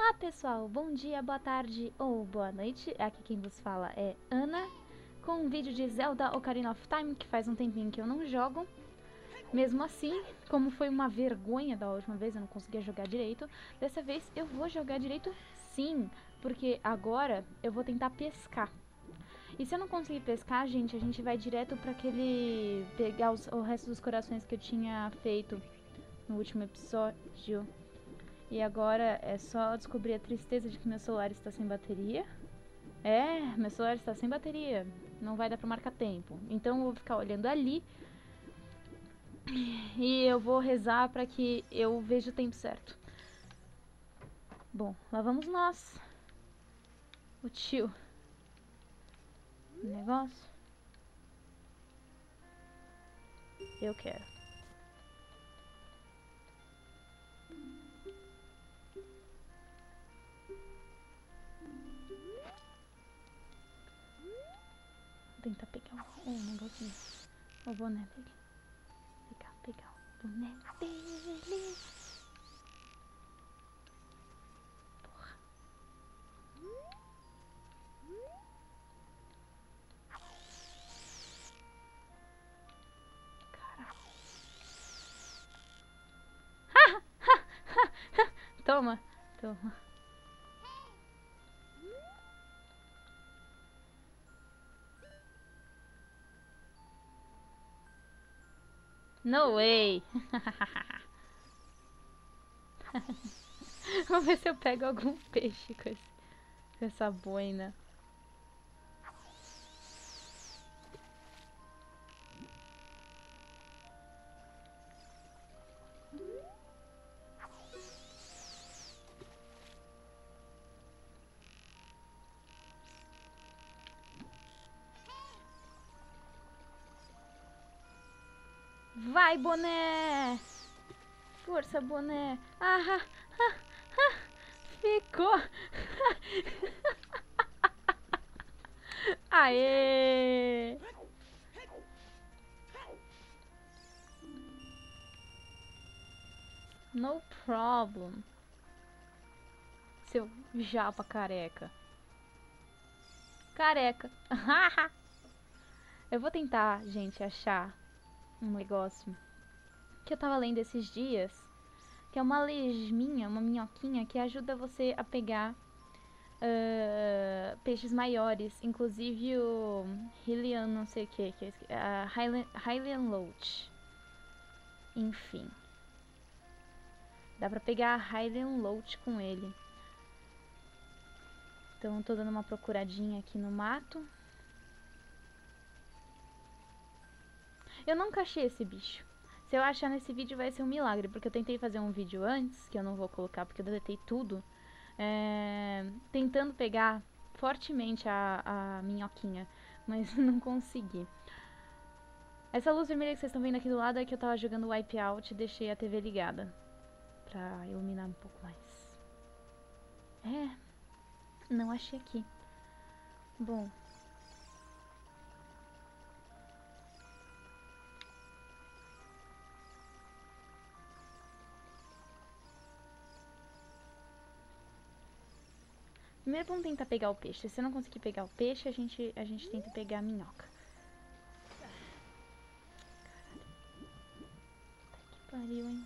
Olá pessoal, bom dia, boa tarde ou boa noite. Aqui quem vos fala é Ana, com um vídeo de Zelda Ocarina of Time, que faz um tempinho que eu não jogo. Mesmo assim, como foi uma vergonha da última vez, eu não conseguia jogar direito, dessa vez eu vou jogar direito sim, porque agora eu vou tentar pescar. E se eu não conseguir pescar, gente, a gente vai direto pra aquele... pegar o resto dos corações que eu tinha feito no último episódio. E agora é só descobrir a tristeza de que meu celular está sem bateria. Meu celular está sem bateria. Não vai dar pra marcar tempo. Então eu vou ficar olhando ali. E eu vou rezar pra que eu veja o tempo certo. Bom, lá vamos nós. O tio. O negócio. Eu quero. Vou tentar pegar o negocinho. O boné dele. Pegar o boné dele. Porra. Caraca. Toma. Toma. No way! Vamos ver se eu pego algum peixe com essa boina. Vai, boné! Força, boné! Ficou! Aê! No problem. Seu japa careca. Careca. Eu vou tentar, gente, achar um negócio que eu tava lendo esses dias, que é uma lesminha, uma minhoquinha que ajuda você a pegar peixes maiores, inclusive o Hylian não sei o que é Hylian Loach. Enfim, dá pra pegar a Hylian Loach com ele. Então tô dando uma procuradinha aqui no mato. Eu nunca achei esse bicho. Se eu achar nesse vídeo vai ser um milagre, porque eu tentei fazer um vídeo antes, que eu não vou colocar porque eu deletei tudo, tentando pegar fortemente a minhoquinha, mas não consegui. Essa luz vermelha que vocês estão vendo aqui do lado é que eu tava jogando Wipeout e deixei a TV ligada pra iluminar um pouco mais. Não achei aqui. Bom. Primeiro vamos tentar pegar o peixe. Se eu não conseguir pegar o peixe, a gente tenta pegar a minhoca. Caralho. Que pariu, hein?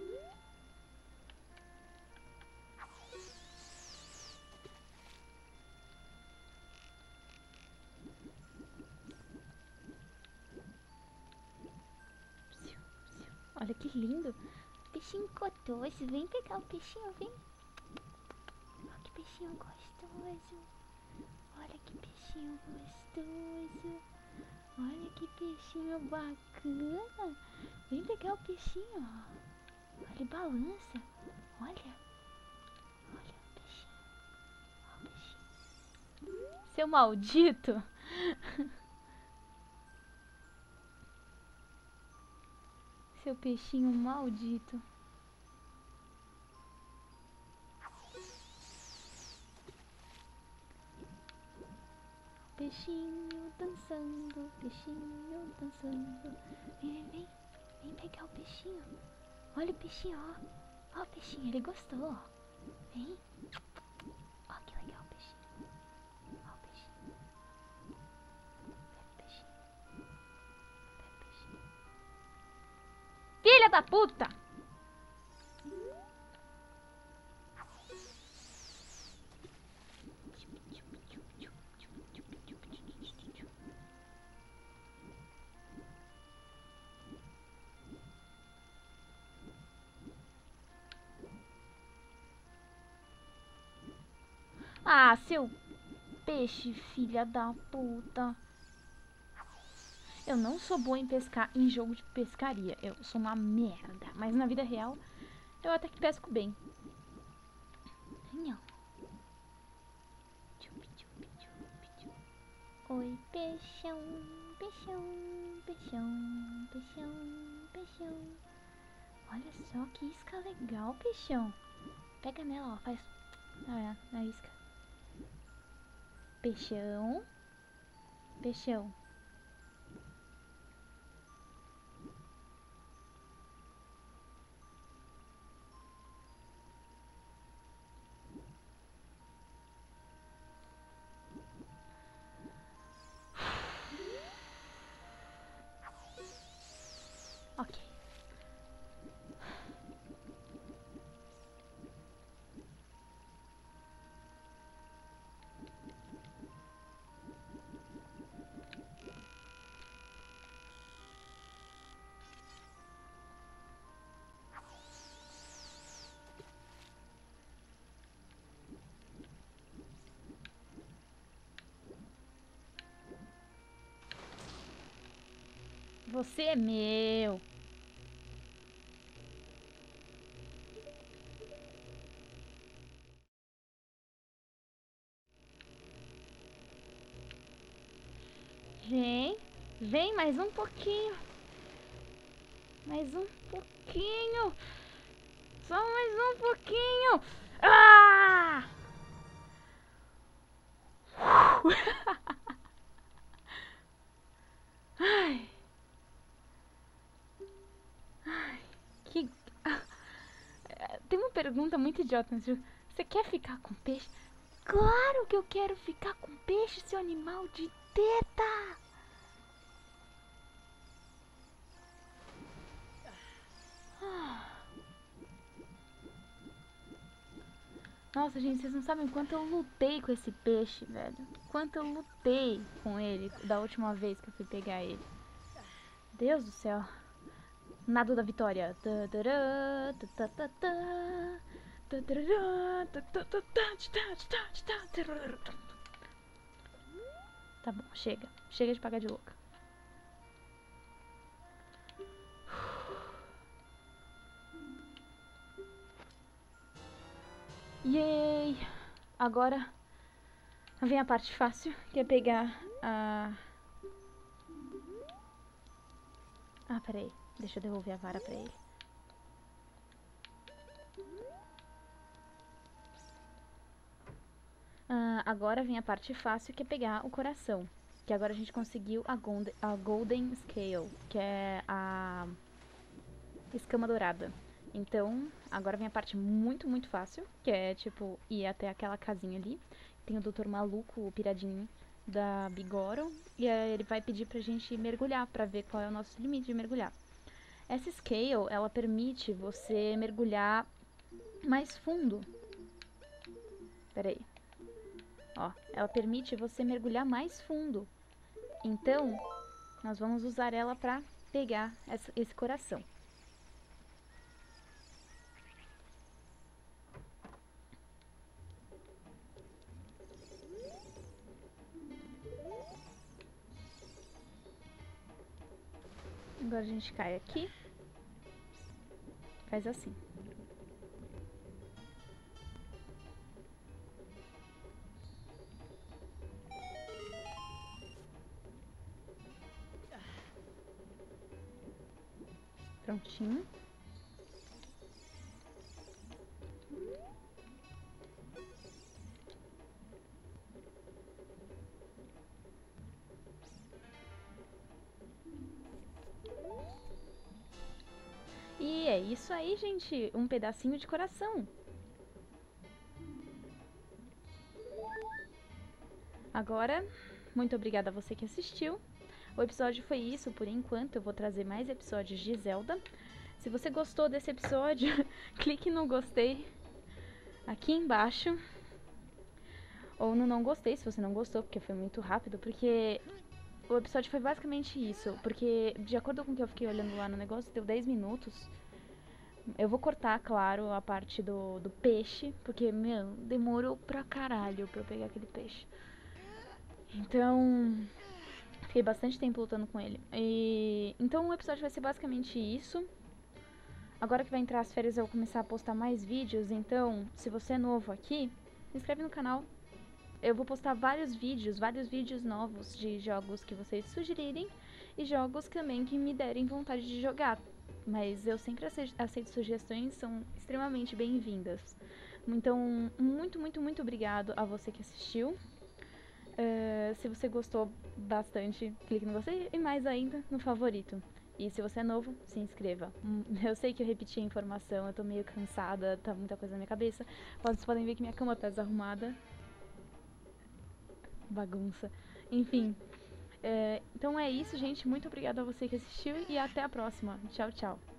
Olha que lindo. Peixinho gostoso. Vem pegar o peixinho, vem. Olha que peixinho gostoso. Olha que peixinho gostoso. Olha que peixinho bacana. Vem pegar o peixinho, ó. Olha, ele balança. Olha. Olha o peixinho. Olha o peixinho. Seu maldito. Seu peixinho maldito. Peixinho dançando, peixinho dançando. Vem, vem, vem pegar o peixinho. Olha o peixinho, ó. Ó o peixinho, ele gostou. Vem. Ó, que legal o peixinho. Ó o peixinho. Pega o peixinho. Pega o peixinho. Filha da puta! Ah, seu peixe, filha da puta. Eu não sou boa em pescar em jogo de pescaria. Eu sou uma merda. Mas na vida real, eu até que pesco bem. Não. Oi, peixão, peixão, peixão, peixão, peixão. Olha só que isca legal, peixão. Pega nela, ó, faz... Ah, é, a isca. Peixão, peixão. Ok. Você é meu. Vem, vem mais um pouquinho. Mais um pouquinho. Só mais um pouquinho. Ah! Ai. Ai. Que... Tem uma pergunta muito idiota, mas você quer ficar com peixe? Claro que eu quero ficar com peixe, seu animal de teta! Nossa, gente, vocês não sabem quanto eu lutei com esse peixe, velho. Quanto eu lutei com ele da última vez que eu fui pegar ele. Deus do céu. Nado da vitória. Tá bom, chega. Chega de pagar de louca. Yay! Agora vem a parte fácil, que é pegar a... Ah, peraí. Deixa eu devolver a vara pra ele. Agora vem a parte fácil, que é pegar o coração. Que agora a gente conseguiu a Golden Scale, que é a escama dourada. Então, agora vem a parte muito, muito fácil, que é, tipo, ir até aquela casinha ali. Tem o Dr. Maluco, o piradinho da Bigoro, e ele vai pedir pra gente mergulhar, pra ver qual é o nosso limite de mergulhar. Essa Scale, ela permite você mergulhar mais fundo. Peraí. Ó, ela permite você mergulhar mais fundo. Então, nós vamos usar ela pra pegar esse coração. Agora a gente cai aqui. Faz assim. Prontinho. E é isso aí, gente. Um pedacinho de coração. Agora, muito obrigada a você que assistiu. O episódio foi isso por enquanto, eu vou trazer mais episódios de Zelda. Se você gostou desse episódio, clique no gostei aqui embaixo. Ou no não gostei, se você não gostou, porque foi muito rápido. Porque o episódio foi basicamente isso. Porque, de acordo com o que eu fiquei olhando lá no negócio, deu 10 minutos. Eu vou cortar, claro, a parte do peixe. Porque, meu, demorou pra caralho pra eu pegar aquele peixe. Então, fiquei bastante tempo lutando com ele. Então o episódio vai ser basicamente isso. Agora que vai entrar as férias eu vou começar a postar mais vídeos. Então, se você é novo aqui, se inscreve no canal. Eu vou postar vários vídeos novos de jogos que vocês sugerirem. E jogos também que me derem vontade de jogar. Mas eu sempre aceito sugestões, são extremamente bem-vindas. Então, muito obrigado a você que assistiu. Se você gostou bastante, clique no gostei e mais ainda no favorito. E se você é novo, se inscreva. Eu sei que eu repeti a informação, eu tô meio cansada, tá muita coisa na minha cabeça. Vocês podem ver que minha cama tá desarrumada. Bagunça. Enfim. Então é isso, gente. Muito obrigada a você que assistiu e até a próxima. Tchau, tchau.